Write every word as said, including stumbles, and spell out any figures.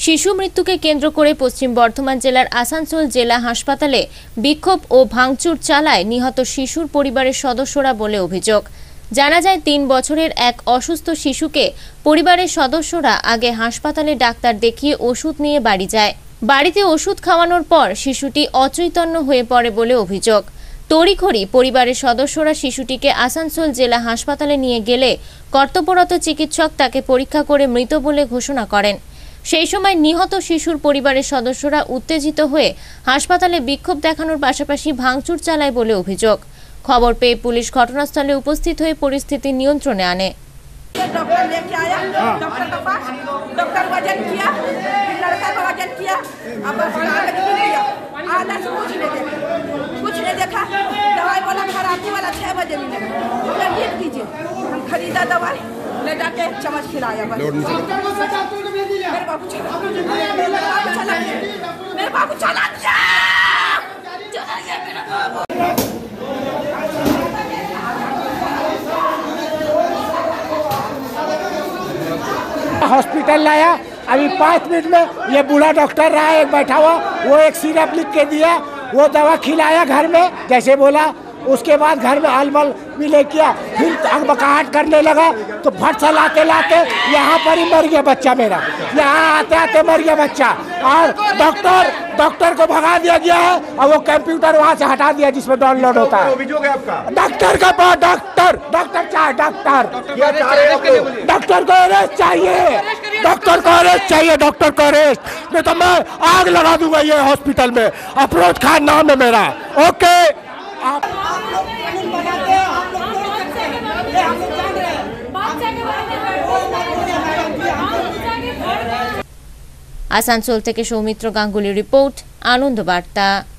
শিশু মৃত্যুকে কেন্দ্র করে পশ্চিম বর্ধমান জেলার আসানসোল জেলা হাসপাতালে বিক্ষোভ ও ভাঙচুর চালায় নিহত শিশুর পরিবারের সদস্যরা বলে অভিযোগ। জানা যায় তিন বছরের এক অসুস্থ শিশুকে পরিবারের সদস্যরা আগে হাসপাতালে ডাক্তার দেখিয়ে ওষুধ নিয়ে বাড়ি যায়। বাড়িতে ওষুধ খাওয়ানোর পর শিশুটি অচৈতন্য হয়ে পড়ে বলে অভিযোগ। তড়িঘড়ি পরিবারের সদস্যরা শিশুটিকে আসানসোল জেলা হাসপাতালে নিয়ে গেলে কর্তব্যরত চিকিৎসক তাকে পরীক্ষা করে মৃত বলে ঘোষণা করেন। সেই সময় নিহত শিশুর পরিবারের সদস্যরা উত্তেজিত হয়ে হাসপাতালে বিক্ষোভ দেখানোর পাশাপাশি ভাঙচুর চালায় বলে অভিযোগ। খবর পেয়ে পুলিশ ঘটনাস্থলে উপস্থিত হয়ে পরিস্থিতি নিয়ন্ত্রণে আনে। डॉक्टर लेके आया, डॉक्टर के पास डॉक्टर वजन किया, लड़का का वजन किया, अब आधा से कुछ नहीं देखा, कुछ नहीं देखा। दवाई बोला खराबी वाला छह बजे मिलेगा, हमने लिख दीजिए। हम खरीदा दवाई ले जाके एक चम्मच खिलाया। मेरे बाबू चला मेरे बाबू चला दिया हॉस्पिटल लाया। अभी पाँच मिनट में ये बूढ़ा डॉक्टर रहा एक बैठा हुआ, वो एक सिरप लिख के दिया, वो दवा खिलाया घर में जैसे बोला। उसके बाद घर में अलमल भी ले किया, फिर बकाहट करने लगा तो फट से लाते लाते यहाँ पर ही मर गया बच्चा मेरा। यहाँ आते आते मर गया बच्चा और डॉक्टर डॉक्टर को भगा दिया गया है और वो कंप्यूटर वहाँ से हटा दिया जिसमें डाउनलोड होता है। अभियोग है आपका? डॉक्टर का पास डॉक्टर डॉक्टर चाहे डॉक्टर डॉक्टर को अरेस्ट चाहिए, डॉक्टर को अरेस्ट चाहिए, डॉक्टर को अरेस्ट, नहीं तो मैं आग लगा दूंगा ये हॉस्पिटल में। अफरोज खान नाम है मेरा। ओके आप আসানসোল থেকে সৌমিত্র গাঙ্গুলি রিপোর্ট, আনন্দ বার্তা।